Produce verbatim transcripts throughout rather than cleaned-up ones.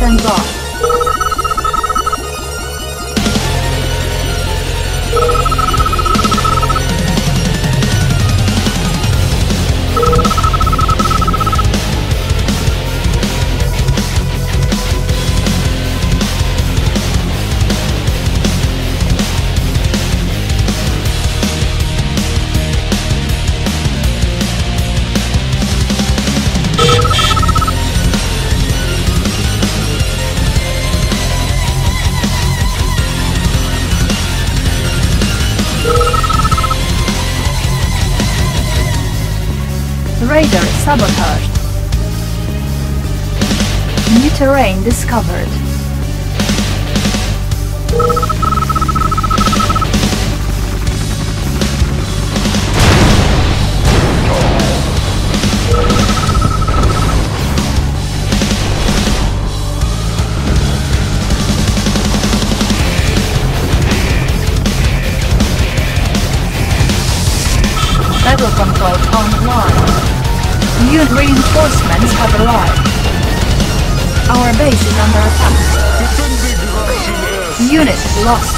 Stands off. Radar sabotaged. New terrain discovered. Battle control online. Unit reinforcements have arrived. Our base is under attack. Unit lost.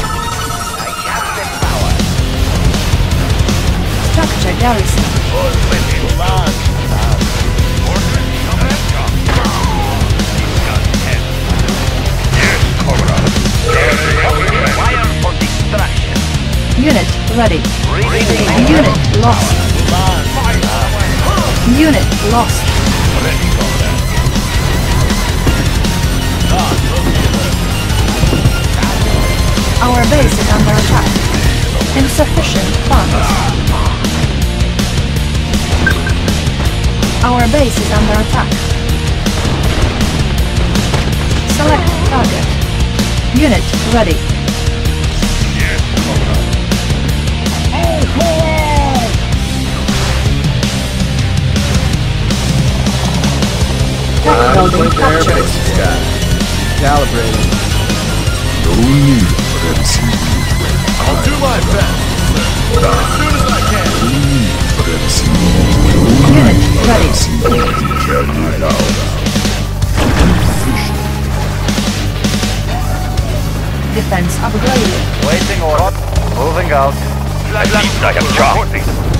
Structure garrison. Fire for destruction. Unit ready. Unit lost. Unit lost. Our base is under attack. Insufficient funds. Our base is under attack. Select target. Unit ready. Tech building captured. Calibrating. No need for them scenes. I'll do my best. As soon as I can. No need for them scenes. Unit ready. Carry it out. Defense upgraded. Waiting order. Moving out. At least I have dropped.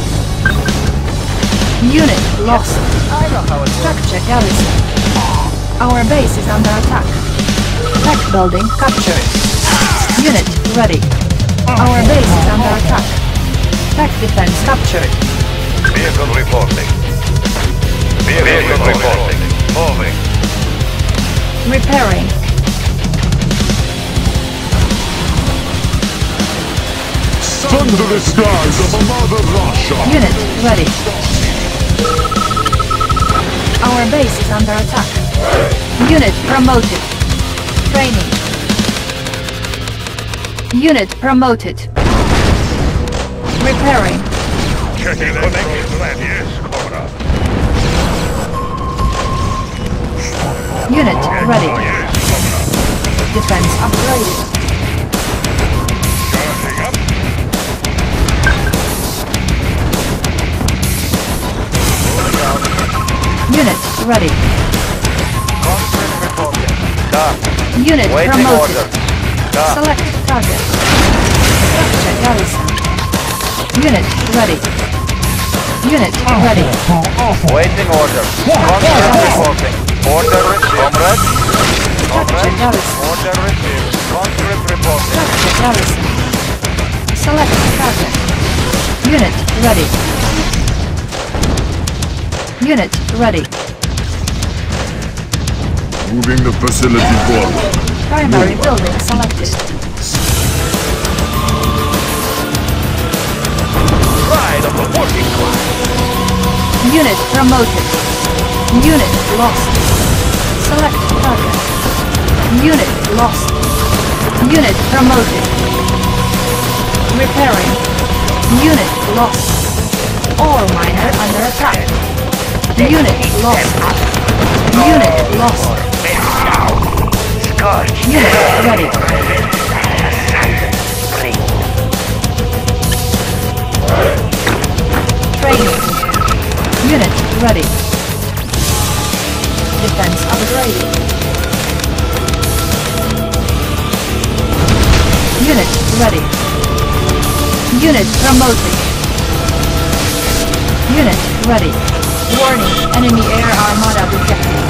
Unit lost. Structure garrison. Our base is under attack. Tech building captured. Unit ready. Our base is under attack. Tech defense captured. Vehicle reporting. Vehicle reporting. Moving. Repairing. Under the skies of a mother Russia. Unit ready. Our base is under attack. Unit promoted. Training. Unit promoted. Repairing. Checking the next plan. Yes, Cobra. Unit ready. Defense upgraded. Charging up. Unit ready. Constant reporting. Done. Unit Waiting promoted. order. Done. Select target. Structure garrison. Unit ready. Unit ready. Waiting order. Constant reporting. Order received. Comrade. Structure Comrade. garrison. Order received. Constant reporting. Structure garrison. Select target. Unit ready. Unit ready. Moving the facility forward. Primary building selected. Pride of the working class. Unit promoted. Unit lost. Select target. Unit lost. Unit promoted. Repairing. Unit lost. Ore miner under attack. Unit lost. Unit lost. Unit ready. Training. Unit ready. Defense upgraded. ready. Unit promoted. Unit ready. Warning, enemy air armada detected.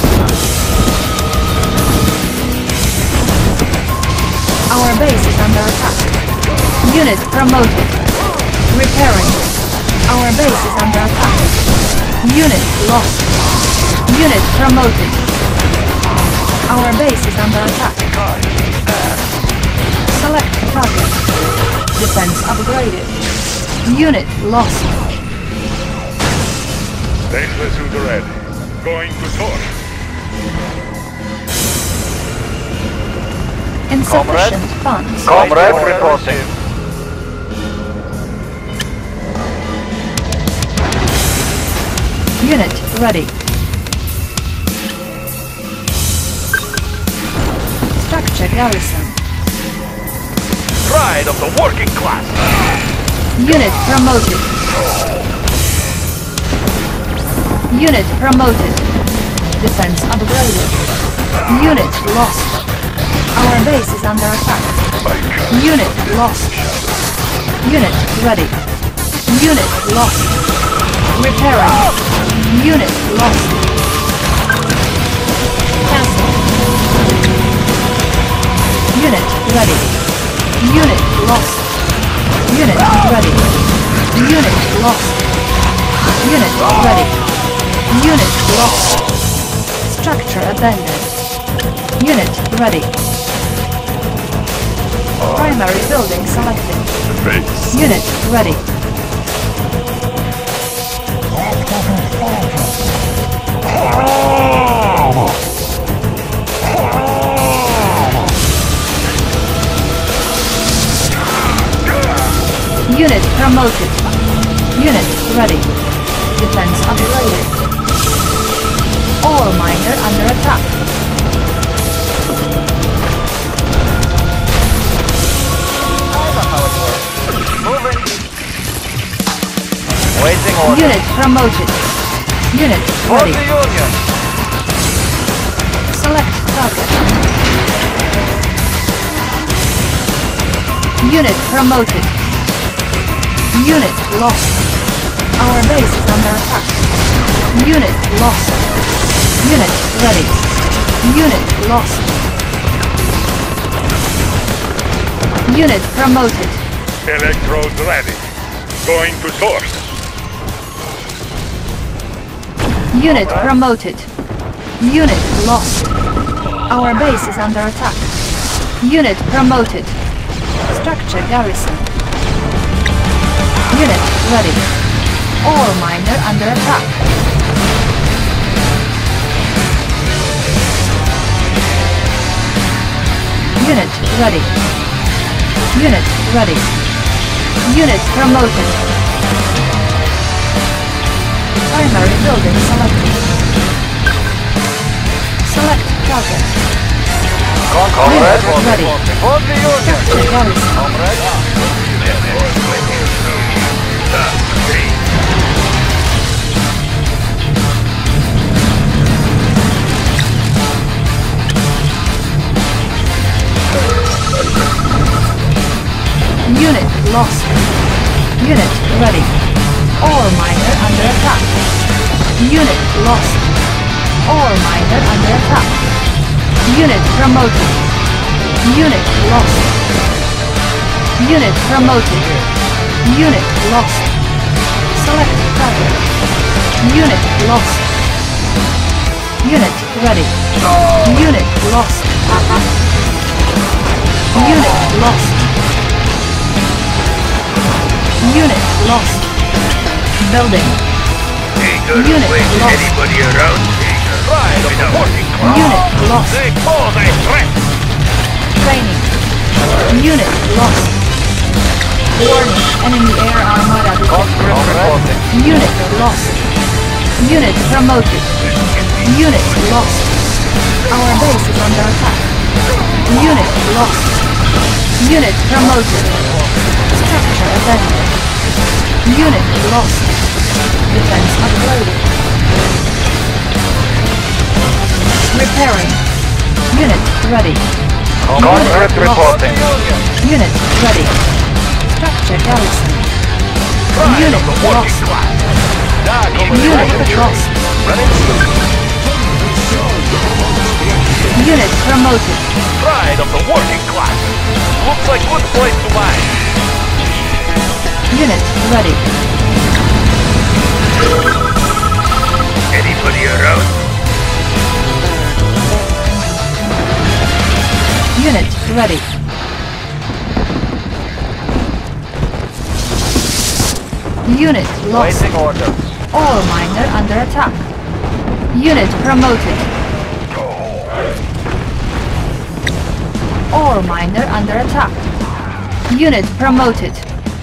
Our base is under attack. Unit promoted. Repairing. Our base is under attack. Unit lost. Unit promoted. Our base is under attack. Select target. Defense upgraded. Unit lost. Laser suit ready. Going to source. Insufficient funds. Comrade reporting. Unit ready. Structure garrison. Pride of the working class. Unit promoted. Unit promoted. Defense upgraded. Unit lost. Our base is under attack. Unit lost. Unit ready. Unit lost. Repairing. Unit lost. Cancel. Unit ready. Unit lost. Unit ready. Unit lost. Unit ready. Unit lost. Structure abandoned. Unit ready. Primary building selected. Base. Unit ready. Unit promoted. Unit ready. Defense upgraded. Ore miner under attack. Moving. Waiting order. Unit promoted. Unit For ready. the Union. Select target. Unit promoted. Unit lost. Our base is under attack. Unit lost. Unit ready. Unit lost. Unit promoted. Electrodes ready. Going to source. Unit promoted. Unit lost. Our base is under attack. Unit promoted. Structure garrison. Unit ready. Ore miner under attack. Unit ready. Unit ready. Unit promoted. Primary building selected. Select target. Comrade Unit ready. For the Union. Structure garrison. Comrade. Unit lost. Unit ready. Ore miner under attack. Unit lost. Ore miner under attack. Unit promoted. Unit lost. Unit promoted. Unit lost. Select target. Unit lost. Unit ready. Unit lost. Unit lost. Unit lost. Building. Unit lost. Anybody around? Pride of the working class. Unit lost. They pose a threat. Training. Unit lost. Warning. Enemy air armada detected. Reporting. Unit lost. Unit promoted. Unit lost. Our base is under attack. Unit lost. Unit promoted. Structure abandoned. Unit lost. Defense upgraded. Repairing. Unit ready. Conscript reporting. Unit ready. Structure garrison. Unit lost. Unit lost. Unit promoted. Pride of the working class. Looks like good place to mine. Unit ready. Anybody around? Unit ready. Unit lost. Waiting orders. Ore miner under attack. Unit promoted. Ore miner under attack. Unit promoted.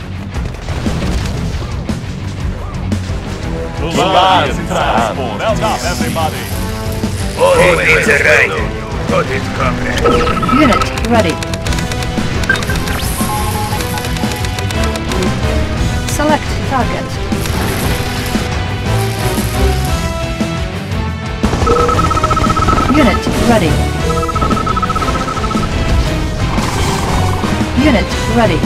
Well up, everybody. Oh, it's a right. Got it, comrade. Unit ready. Select target. Unit ready. Unit ready.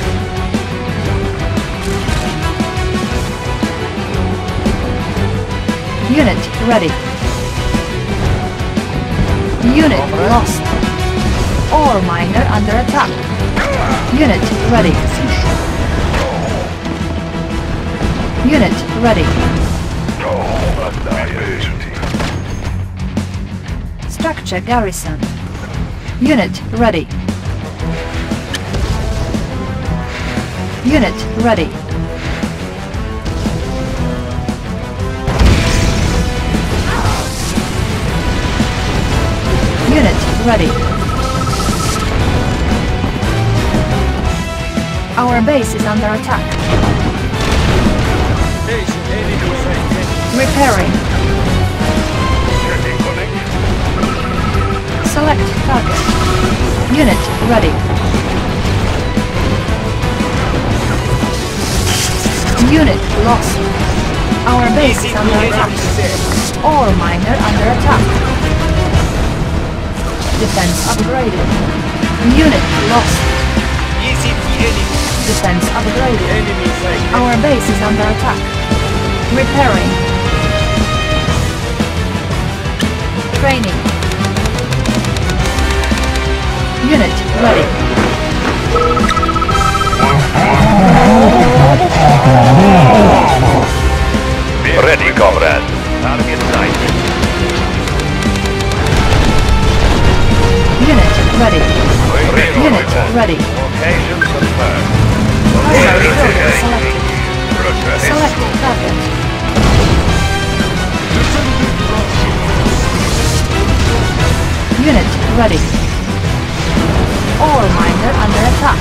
Unit ready. Unit lost. Ore miner under attack. Unit ready. Unit ready. Structure garrison. Unit ready. Unit ready. Unit ready. Our base is under attack. Repairing. Select target. Unit ready. Unit lost. Our base is under attack. Ore miner under attack. Defense upgraded. Unit lost. Defense upgraded. Our base is under attack. Repairing. Training. Unit ready. Ready, comrade. Target sighted. Unit ready. Unit ready. Location confirmed. Primary target selected. Select target. Unit ready. Ore miner under attack.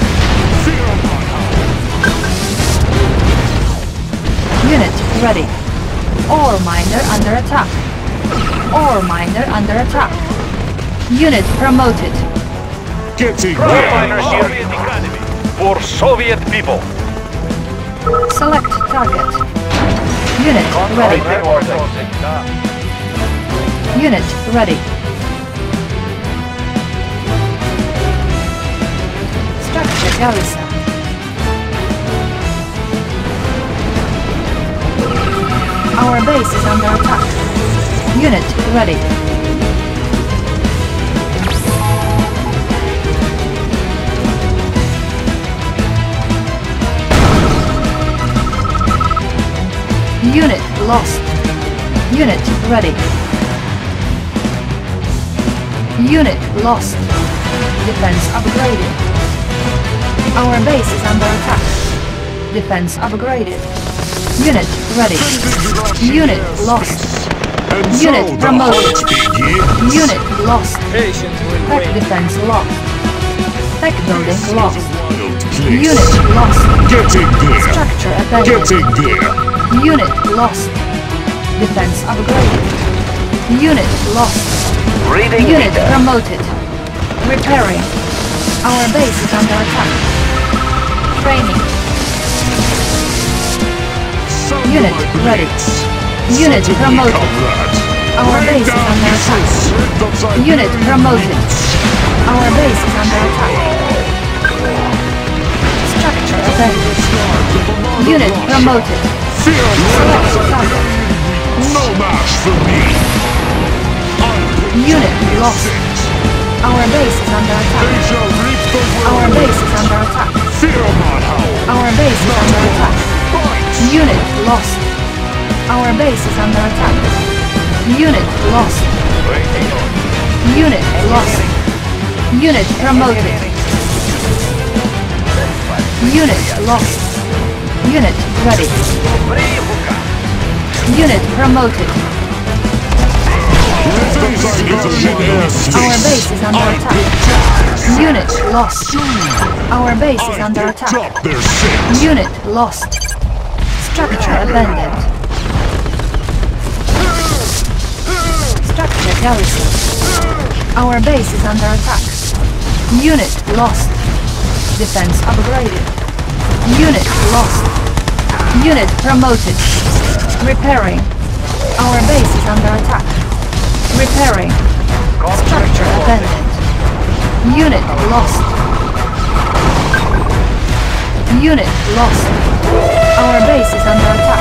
Unit ready. Ore miner under attack. Ore miner under attack. Unit promoted. Getting Frontliner there. here Academy. For Soviet people. Select target. Unit ready. Waiting orders. Unit ready. Structure garrison. Our base is under attack. Unit ready. Unit lost. Unit ready. Unit lost. Defense upgraded. Our base is under attack. Defense upgraded. Unit ready. Unit lost. And so Unit the promoted. hunt begins. Unit lost. Tech defense lost. Tech building lost. Wild place. Unit lost. Getting there. Structure abandoned. Getting there. Unit lost. Defense upgraded. Unit lost. Reading Unit meter. promoted. Repairing. Our base is under attack. Training. Sound Unit my ready. blades. Unit Certainly, promoted. comrade. Our base is under attack. Unit promoted. Our base is under attack. Structure abandoned. Unit promoted. Select target. No match for me. Unit lost. Our base is under They attack. shall reap the Our whirlwind. base is under attack. Fear not, howl. Our base is under attack. Fight. Unit lost. Our base is under attack. Unit lost. Unit lost. Unit promoted. Unit lost. Unit ready. Unit promoted. Our base is under attack. Unit lost. Our base is under attack. Drop their sins. Unit lost. Structure abandoned. Structure garrison. Our base is under attack. Unit lost. Defense upgraded. Unit lost. Unit promoted. Repairing. Our base is under attack. Repairing. Structure abandoned. Unit lost. Unit lost. Our base is under attack.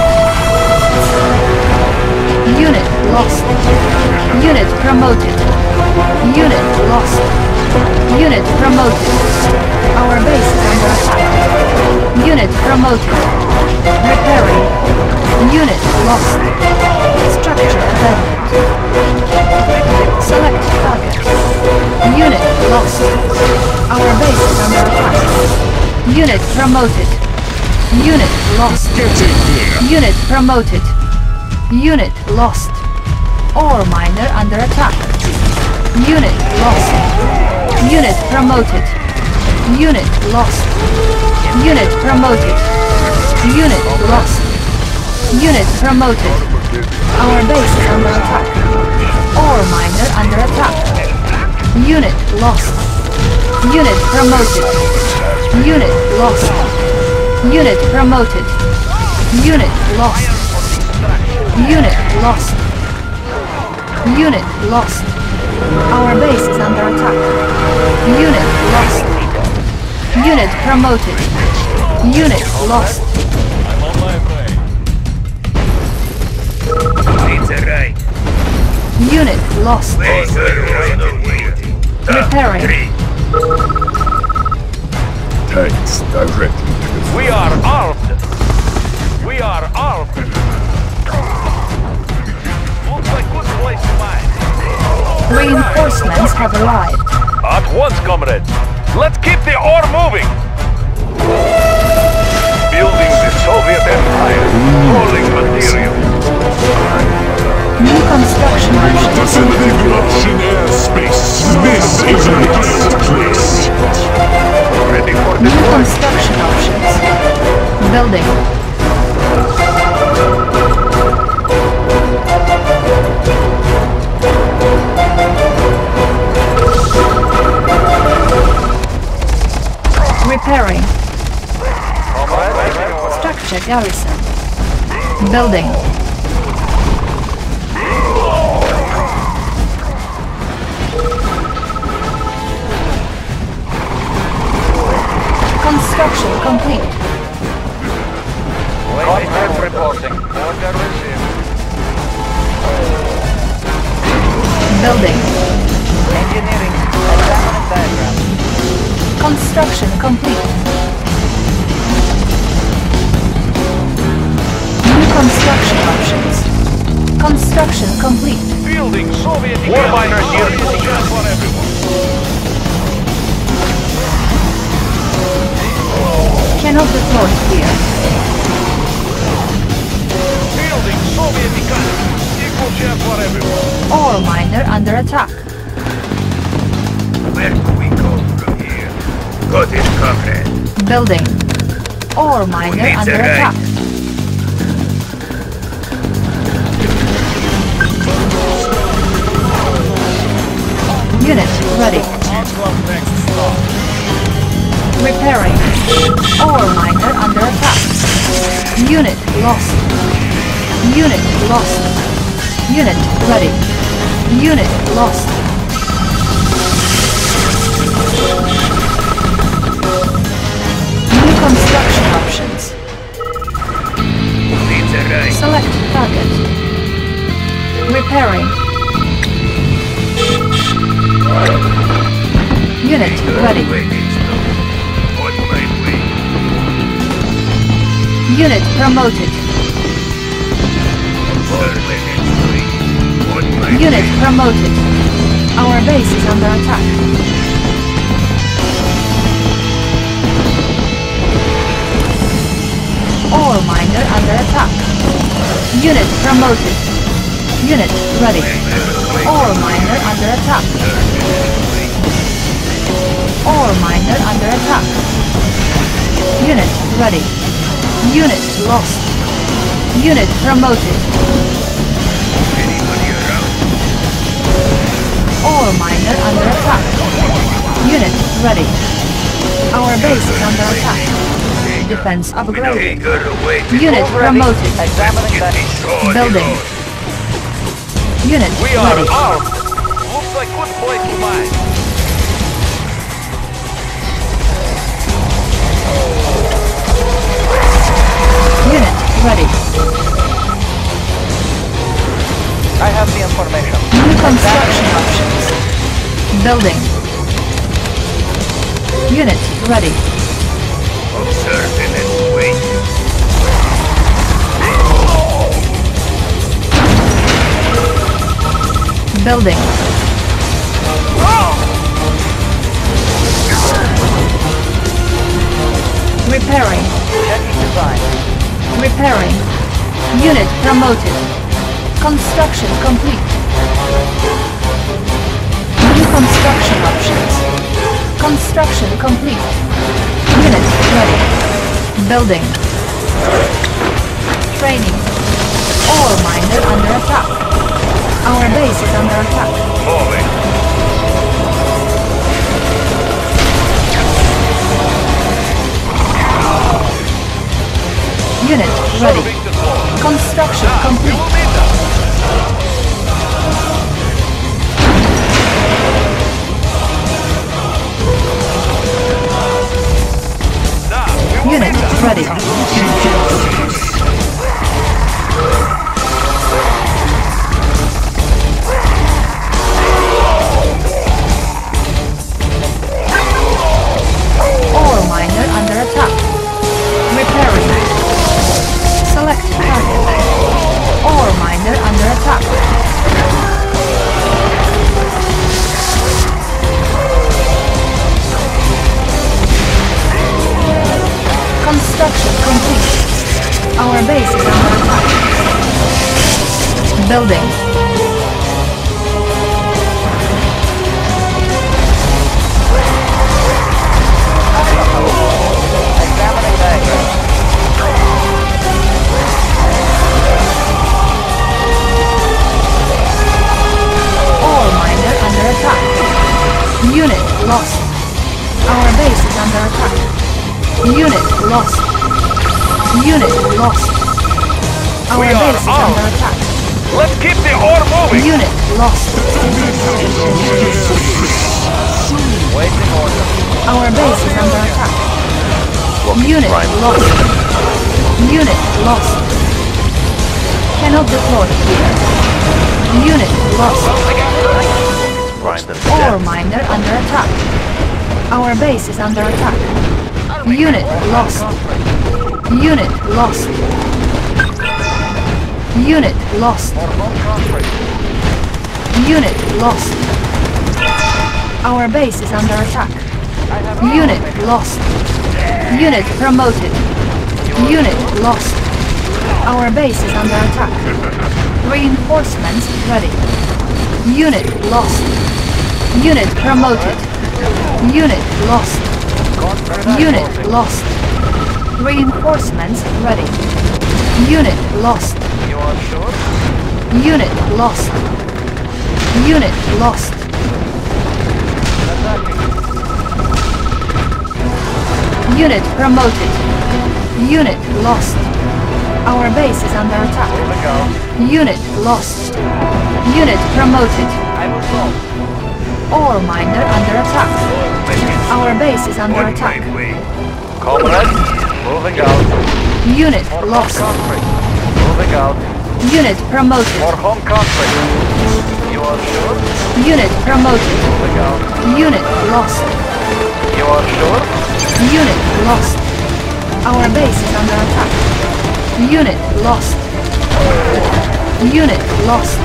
Unit lost. Unit promoted. Unit lost. Unit promoted. Our base is under attack. Unit promoted. Repairing. Unit lost. Structure abandoned. Select target. Unit lost. Our base is under attack. Unit promoted. Unit lost. Unit promoted. Unit lost. Ore miner under attack. Unit lost. Unit promoted. Unit lost. Unit promoted. Unit lost. Unit promoted. Our base is under attack. Ore miner under attack. Unit lost. Unit promoted. Unit lost. Unit promoted. Unit lost. Unit lost. Unit lost. Our base is under attack. Unit lost. Unit promoted. Unit lost. Unit lost. Repairing. Tanks directly to the We are armed. We are armed. Looks like good place to mine. Reinforcements have arrived. At once, comrades. Let's keep the ore moving. Building the Soviet Empire. Rolling material. New construction options. facility Russian airspace. This is a great place. Ready for New deployment. construction options. Building. Repairing. Structure garrison. Building. Construction complete. Contact reporting. Order received. Building. Engineering. Examine diagram. Construction complete. New construction options. Construction complete. Building Soviet War miners here. For everyone. Cannot deploy here. Building Soviet economy. Equal share for everyone. Ore miner under attack. Where do we go from here? Got it, comrade. Building. Ore miner needs under a attack. Unit ready. Repairing. Ore miner under attack. Unit lost. Unit lost. Unit ready. Unit lost. New construction options. Select target. Repairing. Unit ready. Unit promoted. Unit promoted. Our base is under attack. Ore miner under attack. Unit promoted. Unit ready. Ore miner under attack. Ore miner under attack. Unit ready. Unit lost. Unit promoted. Ore miner under attack. Unit ready. Our base is under attack. Defense upgraded. Unit promoted. Examining that. Building. Unit We are ready. armed. Looks like good place to mine. Unit ready. I have the information. New construction options. Building. Unit ready. Observing and waiting. Building. Repairing. Checking design. Repairing. Unit promoted. Construction complete. New construction options. Construction complete. Unit ready. Building. Training. Ore miner under attack. Our base is under attack. Moving. Unit ready. Serving the floor. Construction You complete. will need that. Now, we will Unit need that. ready. Ore miner under attack. Repairing. Select target. Ore miner under attack. Construction complete. Our base is under attack. Building. Examining that. Ore miner under attack. Unit lost. Our base is under attack. Unit lost. Unit lost. Our We are base is armed. under attack. Let's keep the ore moving. Unit lost. Waiting order. Our base is under attack. Unit lost. Unit lost. Cannot deploy here. Unit lost. Grind them. Ore miner under attack. Our base is under attack. Unit lost. Unit lost. Unit lost. Unit lost. Our base is under attack. Unit lost. Unit promoted. Unit lost. Our base is under attack. Reinforcements ready. Unit lost. Unit promoted. Unit lost. Unit lost. Reinforcements ready. Unit lost. You are sure? Unit lost. Unit lost. Unit promoted. Unit lost. Our base is under attack. Moving out. Unit lost. Unit promoted. I will go. Ore miner under attack. Our base is under attack. Comrade, moving out. Unit For home lost. country. Moving out. Unit promoted. For home country. You are sure? Unit promoted. Moving out. Unit lost. You are sure? Unit lost. Our base is under attack. Unit lost. Unit lost.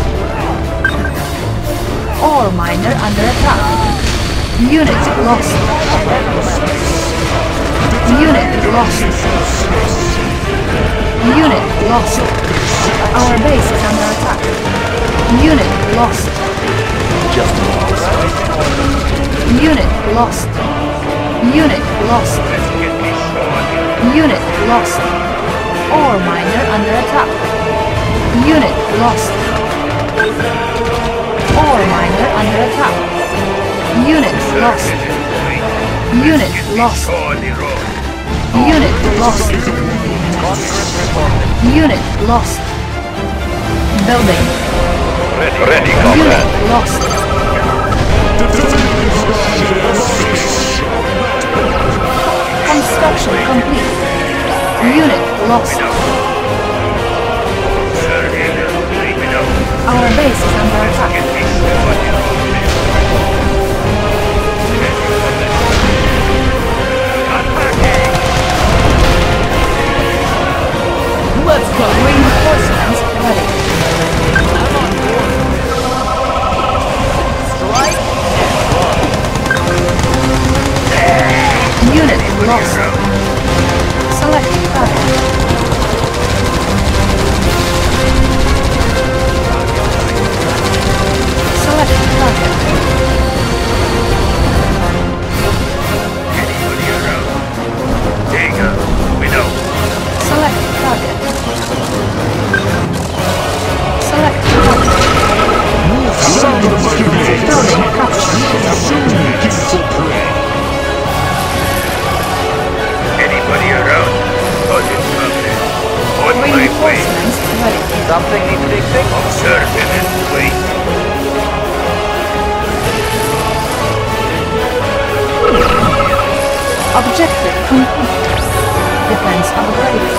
Ore miner under attack. Unit lost. Unit lost. Unit lost. Our base is under attack. Unit lost. Just lost. Unit lost. Unit lost. Unit lost. Ore miner under attack. Unit lost. Ore miner under attack. Unit lost. Unit lost. Unit lost. Unit lost. Building. Ready, Unit lost. Construction complete. Unit lost. Our base is under attack. Let's go. Reinforcements ready. I'm on board. Strike. Unit lost. Select target. Select target. Anybody around? Data, we know. Select target. Select target. Building captured. Anybody around? Target covered. On my way. Reinforcements ready. Something needs fixing? Observing and wait. Objective complete. Defense upgrade.